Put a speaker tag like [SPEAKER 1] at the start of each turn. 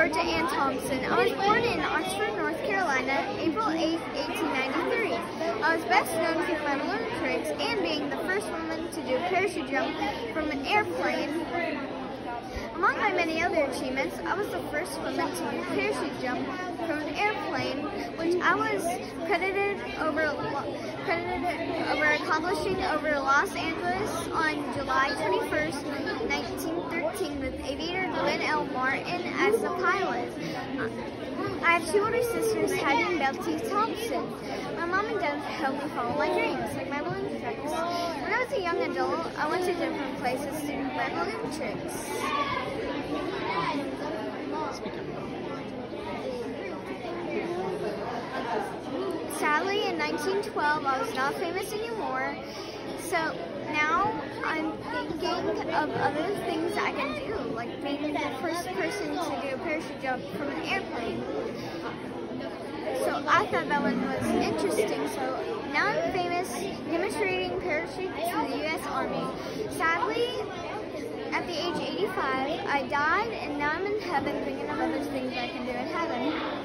[SPEAKER 1] Georgia Ann Thompson. I was born in Oxford, North Carolina, April 8, 1893. I was best known for my balloon tricks and being the first woman to do a parachute jump from an airplane. Among my many other achievements, I was the first woman to do a parachute jump from an airplane, which I was credited over accomplishing over Los Angeles on July 21st, 1913 with aviator Glenn L. Martin as the pilot. I have two older sisters, Hattie and Betty Thompson. My mom and dad helped me follow my dreams, like my balloon tricks. When I was a young adult, I went to different places to do my balloon tricks. Sadly, in 1912, I was not famous anymore, so now I'm thinking of other things I can do, like being the first person to do a parachute jump from an airplane. So I thought that one was interesting, so now I'm famous demonstrating parachute to the U.S. Army. Sadly, at the age of 85, I died, and now I'm in heaven thinking of other things I can do in heaven.